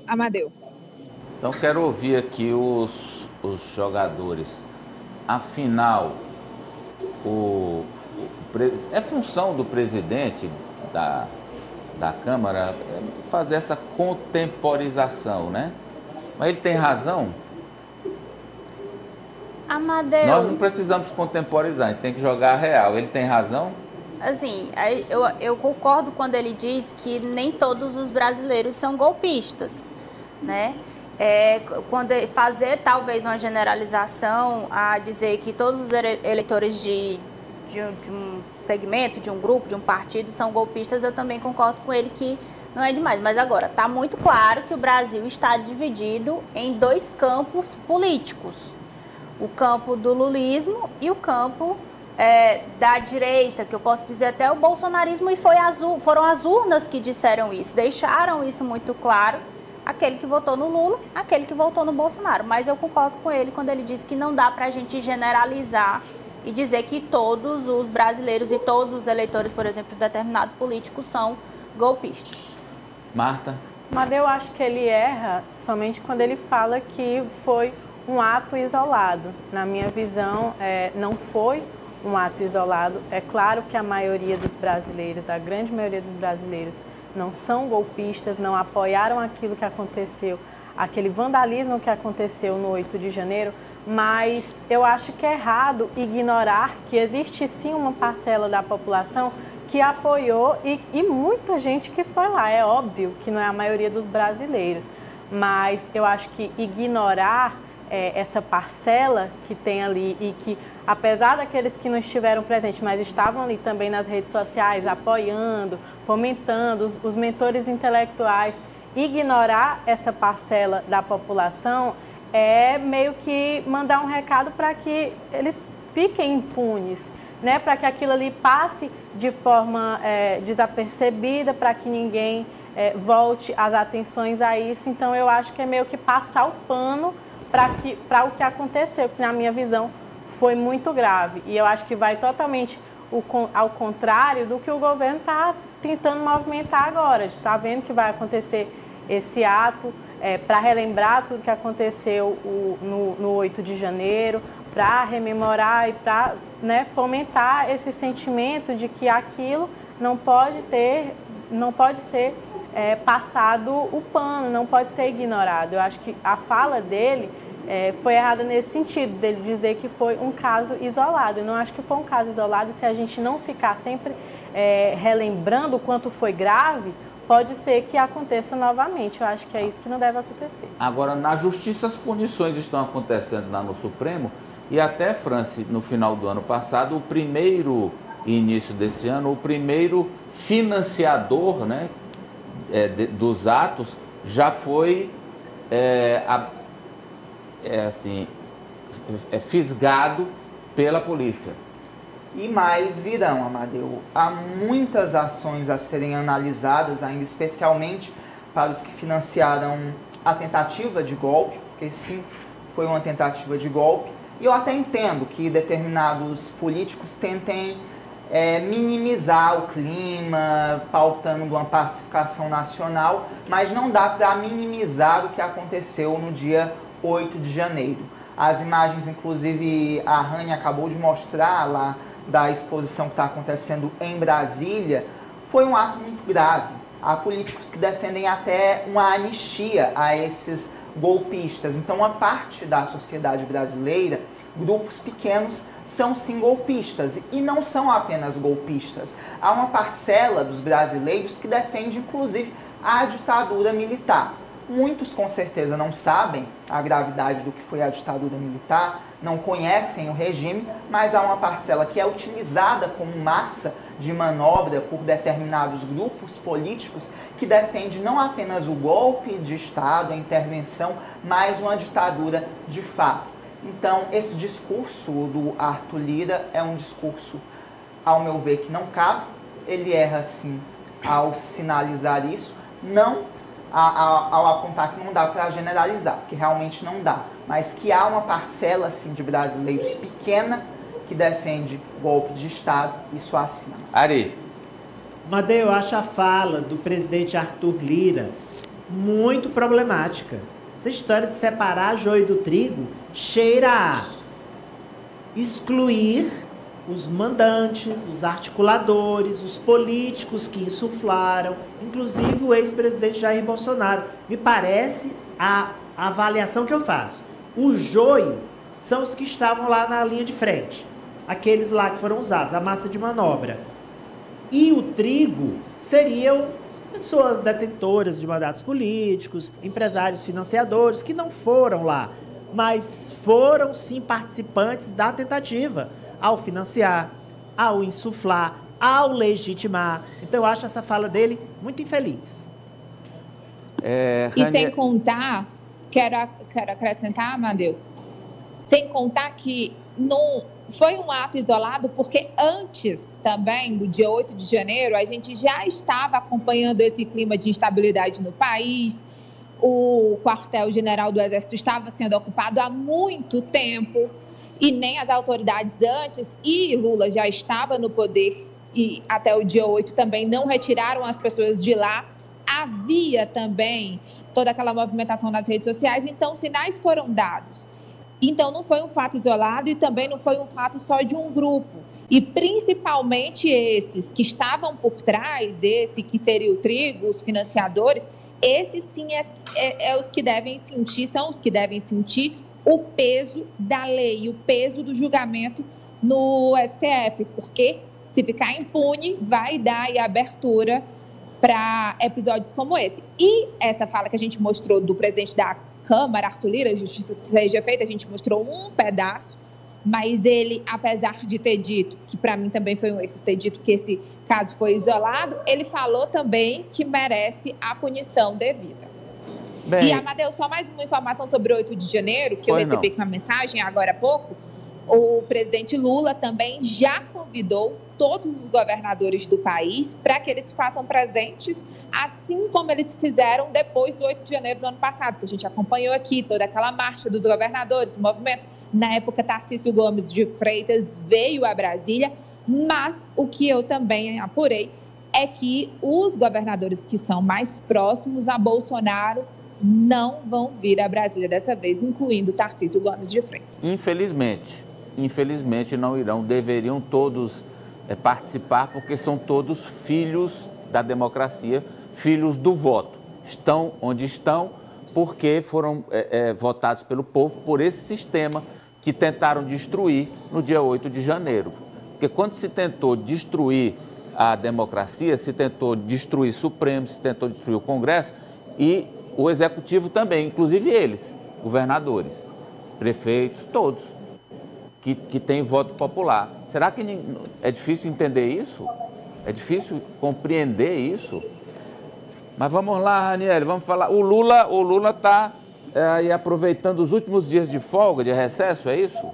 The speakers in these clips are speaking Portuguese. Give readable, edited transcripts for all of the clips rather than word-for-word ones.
Amadeu. Então quero ouvir aqui os jogadores. Afinal, é função do presidente da Câmara fazer essa contemporização, né? Mas ele tem razão? Amadeu, Nós não precisamos contemporizar, a gente tem que jogar a real. Ele tem razão? assim, eu concordo quando ele diz que nem todos os brasileiros são golpistas, né? Quando fazer talvez uma generalização a dizer que todos os eleitores de um segmento, de um grupo, de um partido são golpistas, eu também concordo com ele que não é demais. Mas agora, está muito claro que o Brasil está dividido em dois campos políticos. O campo do lulismo e o campo da direita, que eu posso dizer até o bolsonarismo, e foram as urnas que disseram isso, deixaram isso muito claro, aquele que votou no Lula, aquele que votou no Bolsonaro. Mas eu concordo com ele quando ele diz que não dá para a gente generalizar e dizer que todos os brasileiros e todos os eleitores, por exemplo, de determinado político são golpistas. Marta? Mas eu acho que ele erra somente quando ele fala que foi um ato isolado. Na minha visão, não foi um ato isolado. É claro que a maioria dos brasileiros, a grande maioria dos brasileiros, não são golpistas, não apoiaram aquilo que aconteceu, aquele vandalismo que aconteceu no 8 de janeiro, mas eu acho que é errado ignorar que existe sim uma parcela da população que apoiou e muita gente que foi lá. É óbvio que não é a maioria dos brasileiros, mas eu acho que ignorar essa parcela que tem ali e que, apesar daqueles que não estiveram presentes, mas estavam ali também nas redes sociais, apoiando, fomentando, os mentores intelectuais, ignorar essa parcela da população é meio que mandar um recado para que eles fiquem impunes, né? Para que aquilo ali passe de forma desapercebida, para que ninguém volte as atenções a isso. Então, eu acho que é meio que passar o pano para o que aconteceu, que na minha visão foi muito grave. E eu acho que vai totalmente ao contrário do que o governo está tentando movimentar agora. A gente está vendo que vai acontecer esse ato para relembrar tudo que aconteceu no 8 de janeiro, para rememorar e para fomentar esse sentimento de que aquilo não pode ser passado o pano, não pode ser ignorado. Eu acho que a fala dele foi errada nesse sentido, dele dizer que foi um caso isolado. Eu não acho que foi um caso isolado. Se a gente não ficar sempre relembrando o quanto foi grave, pode ser que aconteça novamente. Eu acho que é isso que não deve acontecer. Agora, na Justiça, as punições estão acontecendo lá no Supremo e até, Franci, no final do ano passado, o primeiro início desse ano, o primeiro financiador, né, dos atos já foi fisgado pela polícia. E mais virão, Amadeu. Há muitas ações a serem analisadas ainda, especialmente para os que financiaram a tentativa de golpe, porque sim, foi uma tentativa de golpe. E eu até entendo que determinados políticos tentem minimizar o clima, pautando uma pacificação nacional, mas não dá para minimizar o que aconteceu no dia 8 de janeiro. As imagens, inclusive, a Rani acabou de mostrar lá da exposição que está acontecendo em Brasília, foi um ato muito grave. Há políticos que defendem até uma anistia a esses golpistas. Então, uma parte da sociedade brasileira, grupos pequenos, são sim golpistas. E não são apenas golpistas. Há uma parcela dos brasileiros que defende, inclusive, a ditadura militar. Muitos, com certeza, não sabem a gravidade do que foi a ditadura militar, não conhecem o regime, mas há uma parcela que é utilizada como massa de manobra por determinados grupos políticos que defende não apenas o golpe de Estado, a intervenção, mas uma ditadura de fato. Então, esse discurso do Arthur Lira é um discurso, ao meu ver, que não cabe. Ele erra, sim, ao sinalizar isso, não ao apontar que não dá para generalizar, porque realmente não dá, mas que há uma parcela assim, de brasileiros pequena que defende golpe de Estado, isso acima. Ari. Amadeu, eu acho a fala do presidente Arthur Lira muito problemática. Essa história de separar joio do trigo cheira a excluir os mandantes, os articuladores, os políticos que insuflaram, inclusive o ex-presidente Jair Bolsonaro. Me parece a avaliação que eu faço. O joio são os que estavam lá na linha de frente, aqueles lá que foram usados, a massa de manobra. E o trigo seriam pessoas detentoras de mandatos políticos, empresários financiadores, que não foram lá, mas foram sim participantes da tentativa ao financiar, ao insuflar, ao legitimar. Então eu acho essa fala dele muito infeliz. E sem contar, quero acrescentar, Amadeu, sem contar que não foi um ato isolado, porque antes também, do dia 8 de janeiro, a gente já estava acompanhando esse clima de instabilidade no país. O quartel-general do Exército estava sendo ocupado há muito tempo e nem as autoridades antes, e Lula já estava no poder e até o dia 8 também não retiraram as pessoas de lá. Havia também toda aquela movimentação nas redes sociais, então sinais foram dados. Então, não foi um fato isolado e também não foi um fato só de um grupo. E, principalmente, esses que estavam por trás, esse que seria o trigo, os financiadores, esses sim os que devem sentir, são os que devem sentir o peso da lei, o peso do julgamento no STF, porque se ficar impune, vai dar aí abertura para episódios como esse. E essa fala que a gente mostrou do presidente da Câmara, Arthur Lira, justiça seja feita, a gente mostrou um pedaço, mas ele, apesar de ter dito, que para mim também foi um erro ter dito que esse caso foi isolado, ele falou também que merece a punição devida. Bem, e, Amadeu, só mais uma informação sobre o 8 de janeiro, que eu recebi com uma mensagem agora há pouco. O presidente Lula também já convidou todos os governadores do país para que eles façam presentes, assim como eles fizeram depois do 8 de janeiro do ano passado, que a gente acompanhou aqui, toda aquela marcha dos governadores, o movimento. Na época, Tarcísio Gomes de Freitas veio a Brasília, mas o que eu também apurei é que os governadores que são mais próximos a Bolsonaro não vão vir a Brasília dessa vez, incluindo Tarcísio Gomes de Freitas. Infelizmente não irão, deveriam todos participar, porque são todos filhos da democracia, filhos do voto. Estão onde estão porque foram votados pelo povo por esse sistema que tentaram destruir no dia 8 de janeiro. Porque quando se tentou destruir a democracia, se tentou destruir o Supremo, se tentou destruir o Congresso e o Executivo também, inclusive eles, governadores, prefeitos, todos, que têm voto popular. Será que é difícil entender isso? É difícil compreender isso? Mas vamos lá, Raniele, vamos falar. O Lula está aí aproveitando os últimos dias de folga, de recesso, é isso?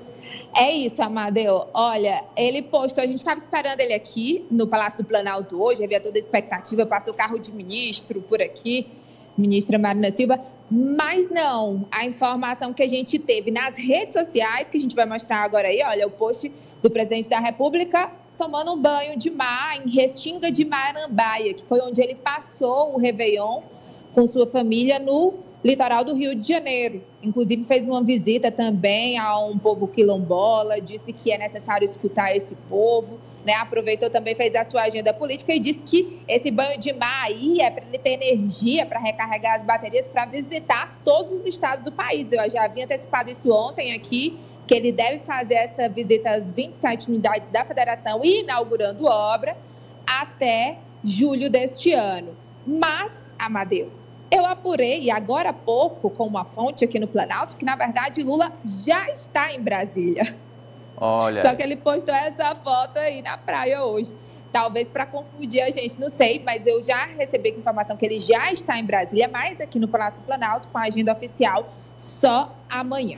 É isso, Amadeu. Olha, ele postou, a gente estava esperando ele aqui no Palácio do Planalto hoje, havia toda a expectativa, passou o carro de ministro por aqui, ministra Marina Silva, mas não, a informação que a gente teve nas redes sociais, que a gente vai mostrar agora aí, olha, o post do presidente da República tomando um banho de mar em Restinga de Marambaia, que foi onde ele passou o Réveillon com sua família no litoral do Rio de Janeiro. Inclusive fez uma visita também a um povo quilombola, disse que é necessário escutar esse povo, né? Aproveitou também, fez a sua agenda política e disse que esse banho de mar aí é para ele ter energia para recarregar as baterias para visitar todos os estados do país. Eu já havia antecipado isso ontem aqui, que ele deve fazer essa visita às 27 unidades da federação e inaugurando obra até julho deste ano. Mas, Amadeu, eu apurei agora há pouco com uma fonte aqui no Planalto que, na verdade, Lula já está em Brasília. Olha. Só que ele postou essa foto aí na praia hoje. Talvez para confundir a gente, não sei, mas eu já recebi informação que ele já está em Brasília, mas aqui no Palácio do Planalto, com a agenda oficial, só amanhã.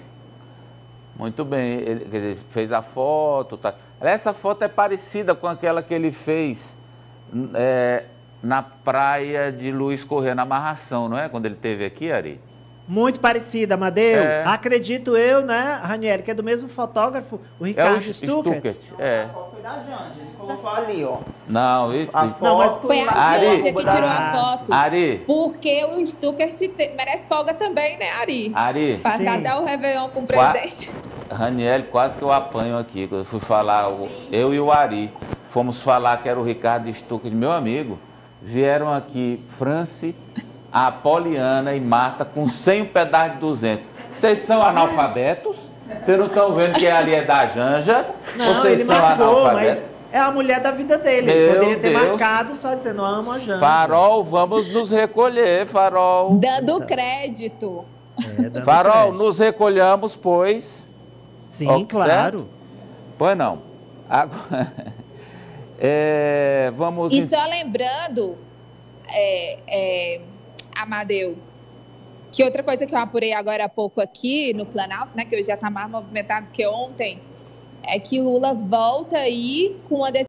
Muito bem, ele fez a foto. Tá. Essa foto é parecida com aquela que ele fez na praia de Luiz Correia, na Amarração, não é? Quando ele esteve aqui, Ari? Muito parecida, Amadeu. Acredito eu, né, Raniele, que é do mesmo fotógrafo, o Ricardo Stuckert. da Janja, ele colocou ali, ó. Não, Não, mas foi a Ari, Janja que tirou a foto. Ari. Porque o Stuckert merece folga também, né, Ari? Ari. Passar até o Réveillon com o presidente. Raniel, quase que eu apanho aqui. Eu fui falar, eu e o Ari, fomos falar que era o Ricardo Stuckert, meu amigo. Vieram aqui Franci, a Poliana e Marta com 100 pedaços de 200. Vocês são analfabetos? Vocês não estão vendo que ali é da Janja? Não, vocês ele são marcou, analfabetos? mas é a mulher da vida dele. Ele poderia ter marcado só dizendo, eu amo a Janja. Farol, vamos nos recolher, Farol. Dando crédito. Dando Farol, crédito. nos recolhamos, pois. Sim, claro. Certo? Pois não. Agora, vamos... E só lembrando, Amadeu, que outra coisa que eu apurei agora há pouco aqui no Planalto, né, que hoje já está mais movimentado que ontem, é que Lula volta aí com uma decisão